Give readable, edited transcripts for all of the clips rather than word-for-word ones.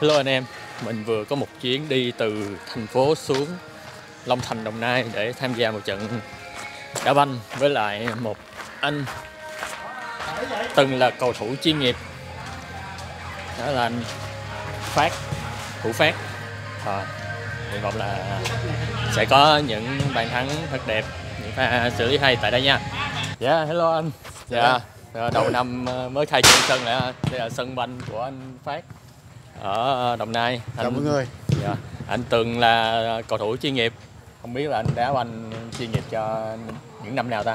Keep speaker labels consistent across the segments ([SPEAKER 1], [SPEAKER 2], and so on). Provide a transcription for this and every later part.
[SPEAKER 1] Hello anh em, mình vừa có một chuyến đi từ thành phố xuống Long Thành, Đồng Nai để tham gia một trận đá banh với lại một anh từng là cầu thủ chuyên nghiệp, đó là anh Phát, Hữu Phát. Hy vọng là sẽ có những bàn thắng thật đẹp, những pha xử lý hay tại đây nha. Dạ, hello anh. Dạ, đầu năm mới khai trương sân lại, đây là sân banh của anh Phát ở Đồng Nai.
[SPEAKER 2] Chào mọi người.
[SPEAKER 1] Dạ, anh từng là cầu thủ chuyên nghiệp, không biết là anh đá banh chuyên nghiệp cho những năm nào ta?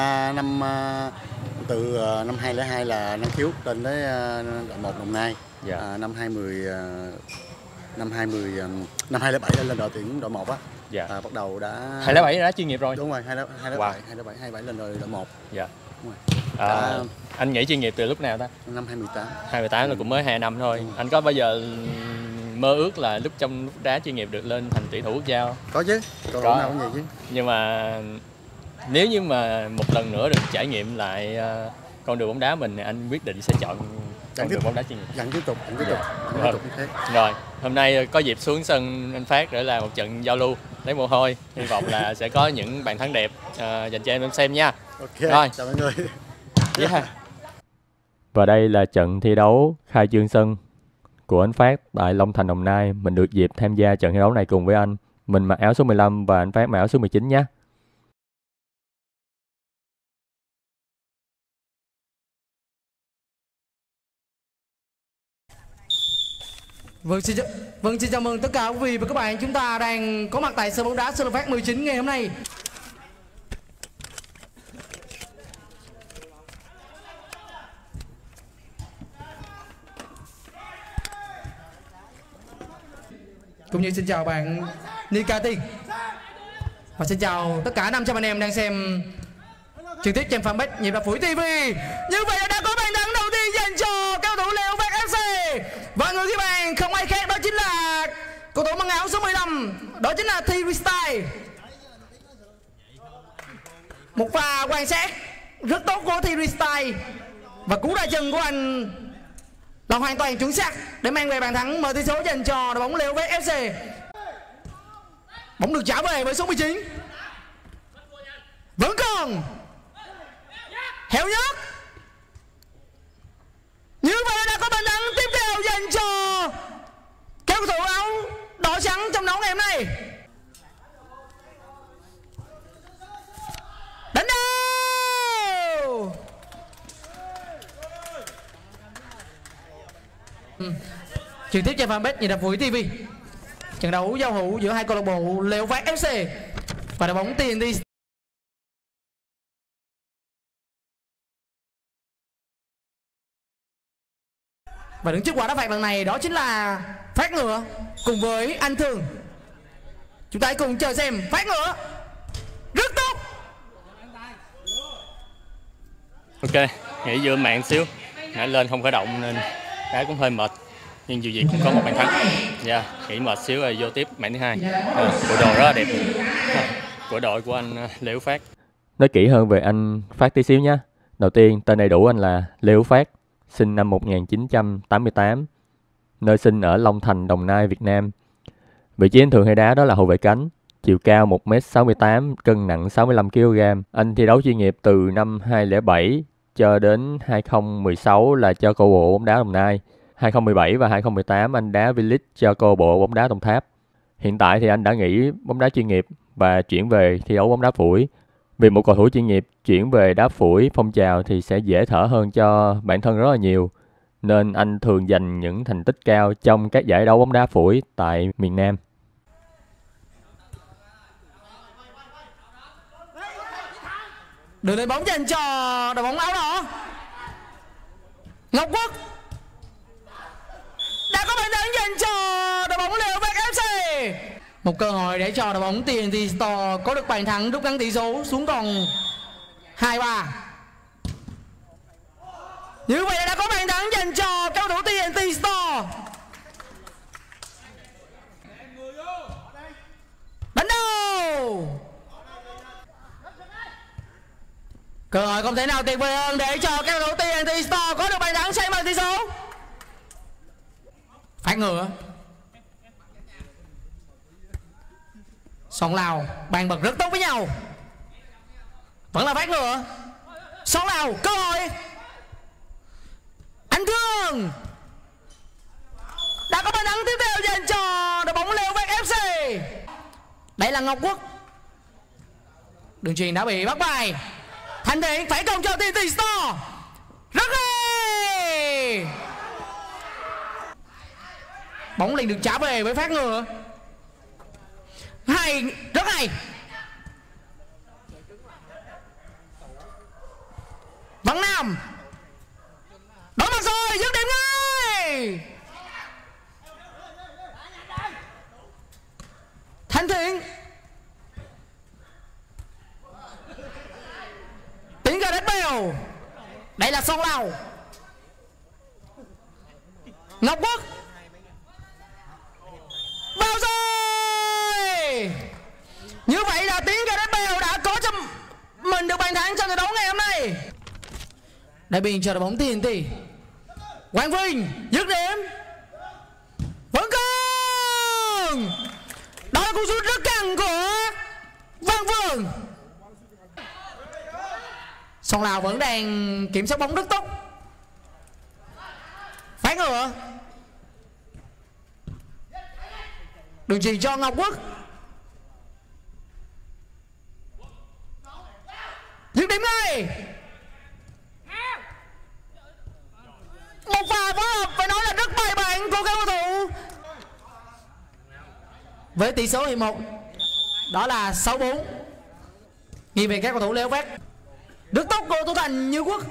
[SPEAKER 2] Từ năm 2002 là năng khiếu lên tới đội 1 Đồng Nai.
[SPEAKER 1] Dạ.
[SPEAKER 2] Năm 2007 lên đội tuyển đội 1 á.
[SPEAKER 1] Dạ.
[SPEAKER 2] Bắt đầu đã
[SPEAKER 1] 2007 đã chuyên nghiệp rồi.
[SPEAKER 2] Đúng rồi, 2007 lên đội 1.
[SPEAKER 1] Dạ.
[SPEAKER 2] Đúng rồi.
[SPEAKER 1] Anh nhảy chuyên nghiệp từ lúc nào ta?
[SPEAKER 2] Năm 2018.
[SPEAKER 1] 2018 là cũng mới 2 năm thôi. Anh có bao giờ mơ ước là lúc đá chuyên nghiệp được lên thành tuyển thủ quốc gia không?
[SPEAKER 2] Có chứ, cầu thủ nào cũng vậy chứ.
[SPEAKER 1] Nhưng mà nếu như mà một lần nữa được trải nghiệm lại con đường bóng đá mình, anh quyết định sẽ chọn con đường bóng đá chuyên nghiệp.
[SPEAKER 2] Vẫn tiếp tục như thế.
[SPEAKER 1] Rồi, hôm nay có dịp xuống sân anh Phát để làm một trận giao lưu lấy mồ hôi, hy vọng là sẽ có những bàn thắng đẹp dành cho em xem nha.
[SPEAKER 2] Ok,
[SPEAKER 1] rồi.
[SPEAKER 2] Chào mọi người.
[SPEAKER 1] Yeah. Và đây là trận thi đấu khai trương sân của anh Phát tại Long Thành, Đồng Nai. Mình được dịp tham gia trận thi đấu này cùng với anh. Mình mặc áo số 15 và anh Phát mặc áo số 19 nhé.
[SPEAKER 3] Vâng, xin chào mừng tất cả quý vị và các bạn. Chúng ta đang có mặt tại sân bóng đá Sơn Phát 19 ngày hôm nay. Cũng như xin chào bạn Nikati. Và xin chào tất cả 500 anh em đang xem trực tiếp trên fanpage Nhịp Đập Phủi TV. Như vậy là đã có bàn thắng đầu tiên dành cho cầu thủ Leo Phát FC. Và người ghi bàn không ai khác, đó chính là cầu thủ mang áo số 15, đó chính là Thierry Style. Một pha quan sát rất tốt của Thierry Style và cú ra chân của anh là hoàn toàn chuẩn xác để mang về bàn thắng mở tỷ số dành cho đội bóng Leo Phát FC. Bóng được trả về với số 19. Vẫn còn Hẻo Nhất. Như vậy đã có bàn thắng tiếp theo dành cho các cầu thủ áo đỏ trắng trong đấu ngày hôm nay. Đánh đầu. Trực tiếp trên fanpage Nhịp Đập Phủi TV. Trận đấu giao hữu giữa hai câu lạc bộ Leo Phát FC và đội bóng TNT. Và đứng trước quả đá phạt lần này đó chính là Phát Ngựa cùng với anh Thường. Chúng ta hãy cùng chờ xem. Phát Ngựa rất tốt.
[SPEAKER 1] Ok, nghỉ giữa mạng xíu, nãy lên không khởi động nên đá cũng hơi mệt, nhưng dù gì cũng có một bàn thắng. Dạ, nghỉ mệt xíu rồi vô tiếp mạng thứ hai. Bộ đồ rất là đẹp của đội của anh Leo Phát. Nói kỹ hơn về anh Phát tí xíu nhé. Đầu tiên, tên đầy đủ anh là Leo Phát, sinh năm 1988, nơi sinh ở Long Thành, Đồng Nai, Việt Nam. Vị trí anh thường hay đá đó là hậu vệ cánh, chiều cao 1m68, cân nặng 65kg. Anh thi đấu chuyên nghiệp từ năm 2007 cho đến 2016 là cho câu bộ bóng đá Đồng Nai. 2017 và 2018 anh đá V-League cho câu bộ bóng đá Đồng Tháp. Hiện tại thì anh đã nghỉ bóng đá chuyên nghiệp và chuyển về thi đấu bóng đá phủi. Vì một cầu thủ chuyên nghiệp chuyển về đá phủi phong trào thì sẽ dễ thở hơn cho bản thân rất là nhiều, nên anh thường giành những thành tích cao trong các giải đấu bóng đá phủi tại miền Nam.
[SPEAKER 3] Đường lên bóng dành cho đội bóng áo đỏ Ngọc Quốc. Đã có bàn thắng dành cho đội bóng Leo Phát FC. Một cơ hội để cho đội bóng TNT Store có được bàn thắng rút ngắn tỷ số xuống còn 2-3. Như vậy đã có bàn thắng dành cho cầu thủ TNT Store. Đánh đầu. Cơ hội không thể nào tuyệt vời hơn để cho các cầu thủ TNT Store có được bàn thắng xây mở tỷ số. Phản Phát ngựa. Son Lào bàn bật rất tốt với nhau. Vẫn là Phát ngựa. Son Lào cơ hội. Anh Thương đã có bàn thắng tiếp theo dành cho đội bóng Leo Vét FC. Đây là Ngọc Quốc. Đường chuyền đã bị bắt bài. Thành Thiện phải công cho TNT Store. Rất hay. Bóng liền được trả về với Phát ngựa. Hay, rất hay. Văn Nam đối mặt rồi, dứt điểm ngay. Thành Thiện tiến ra đến bèo. Đây là Son Lào. Ngọc Quốc vào rồi. Như vậy là tiến ra đến bèo đã có cho mình được bàn thắng trong trận đấu ngày hôm nay. Đại biên cho đội bóng TNT. Quang Vinh dứt điểm. Vẫn còn. Đó là cú sút rất căng của Văn Vương. Son Lào vẫn đang kiểm soát bóng rất tốt. Phát ngựa. Đường chuyền cho Ngọc Quốc. Dứt điểm ngay. Một pha phối hợp phải nói là rất bài bản của các cầu thủ. Với tỷ số hiệp 1 đó là 6-4 nghiêng về các cầu thủ Leo Vét. Rất tốt của thủ thành Như Quốc.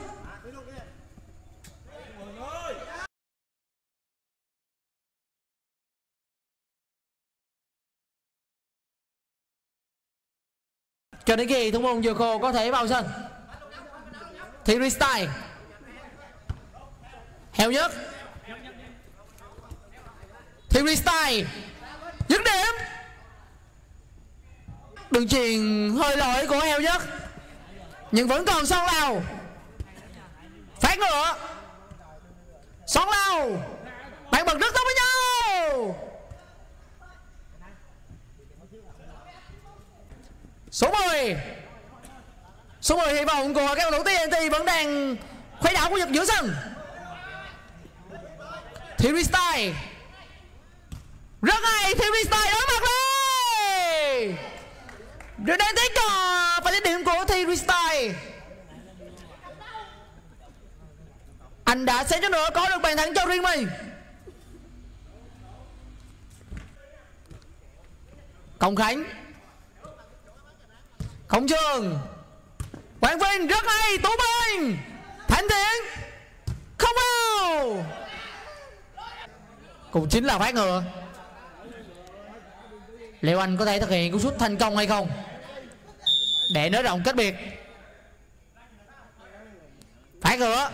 [SPEAKER 3] Cho đến khi thủ môn Dừa Khô có thể vào sân thì Restyle. Heo Nhất. Thì Restyle dứt điểm. Đường chuyền hơi lỗi của Heo Nhất nhưng vẫn còn Son Lào. Phát ngựa. Son Lào bạn bật rất tốt với nhau. Số 10. Số 10 hy vọng của các cầu thủ TNT vẫn đang khuấy đảo khu vực giữa sân. Thì Restyle rất hay. Thì Restyle đối mặt đi. Rồi đang thấy cò phải đến điểm của Thì Restyle. Anh đã xém chút nữa có được bàn thắng cho riêng mình. Công Khánh. Công Trường. Quang Vinh rất hay. Tú Minh. Thành Thiện không vào. Cũng chính là Phát ngựa. Liệu Anh có thể thực hiện cú sút thành công hay không để nới rộng cách biệt. Phát ngựa.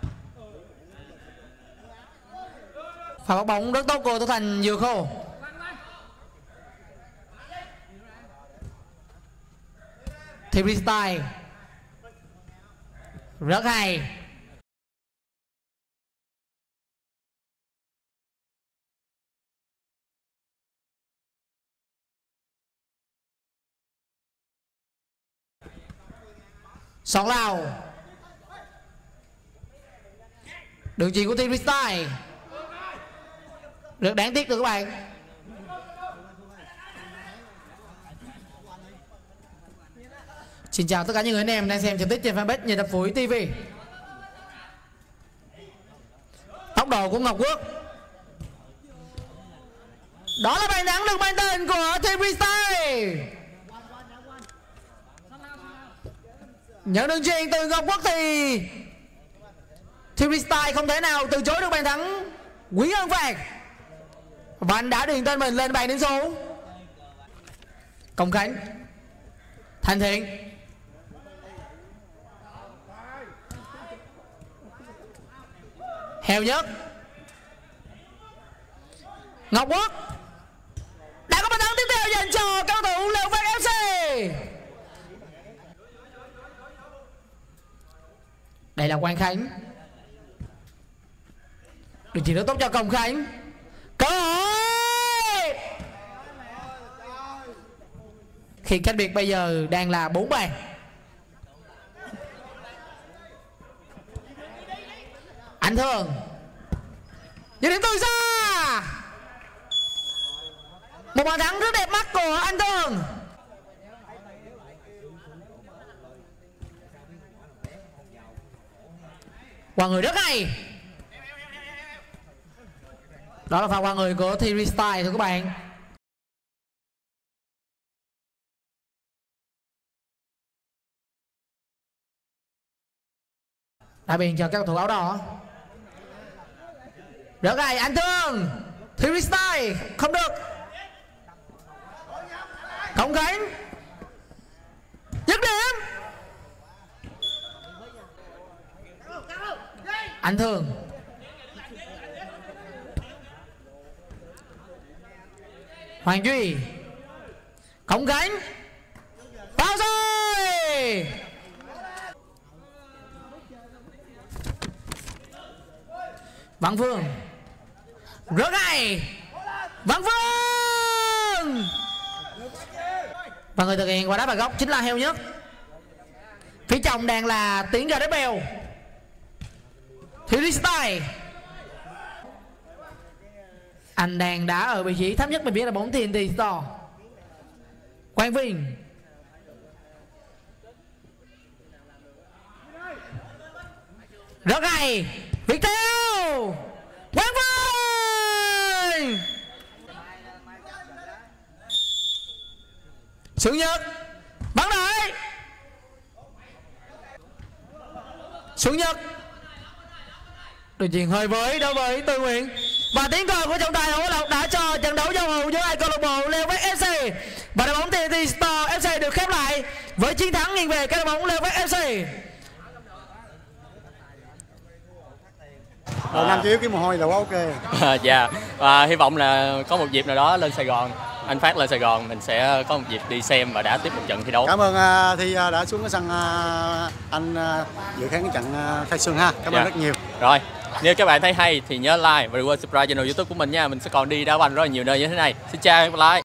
[SPEAKER 3] Pha bắt bóng rất tốt của thủ thành Dừa Khô. Thì Restyle rất hay. Son Lào. Đường chuyền của Team Restyle rất đáng tiếc được các bạn. Xin chào tất cả những người anh em đang xem trực tiếp trên fanpage Nhà Đập Phủi TV. Tốc độ của Ngọc Quốc. Đó là bàn thắng được mang tên của Team Restyle. Nhận đường chuyền từ Ngọc Quốc thì Team Restyle không thể nào từ chối được bàn thắng quý hơn vàng. Và anh đã điền tên mình lên bàn điểm số. Công Khánh. Thành Thiện. Heo Nhất. Ngọc Quốc đã có bàn thắng tiếp theo dành cho cao thủ Leo Vét FC. Đây là Quang Khánh. Đường chuyền rất tốt cho Công Khánh. Cơ khi cách biệt bây giờ đang là 4 bàn. Anh Thương dứt điểm từ xa, một bàn thắng rất đẹp mắt của anh Thương. Qua người rất hay, đó là pha qua người của Thierry Style thưa các bạn. Đại biên cho các cầu thủ áo đỏ. Rất hay anh Thương, Thierry Style không được. Không cánh, dứt điểm. Anh Thương, Hoàng Duy, không cánh, bao rồi. Văn Phương, rất hay, Văn Phương. Và người thực hiện quả đá phạt góc chính là Heo Nhất. Phía trong đang là Tiến Gareth Bale, Thierry Style. Anh đang đá ở vị trí thấp nhất bên phía là bóng TNT Store. Quang Vinh, rất hay, Việt Theo, Quang Vinh. Sướng Nhật bắn lại, Sướng Nhật đội chuyền hơi với đối với Tư Nguyện. Và tiếng còi của trọng tài Hữu Lộc đã cho trận đấu giao hữu giữa hai câu lạc bộ Leo Vét FC và đội bóng TNT Store FC được khép lại với chiến thắng nghiêng về các đội bóng Leo Vét FC.
[SPEAKER 2] Nam Chiếu cái mồ hôi là quá ok.
[SPEAKER 1] Dạ, và hy vọng là có một dịp nào đó lên Sài Gòn, anh Phát lên Sài Gòn mình sẽ có một dịp đi xem và đá tiếp một trận thi đấu.
[SPEAKER 2] Cảm ơn Thi đã xuống cái sân anh dự khán cái trận khai xuân ha. Cảm ơn rất nhiều.
[SPEAKER 1] Rồi, nếu các bạn thấy hay thì nhớ like và đừng quên subscribe channel YouTube của mình nha. Mình sẽ còn đi đá banh rất là nhiều nơi như thế này. Xin chào và hẹn gặp lại.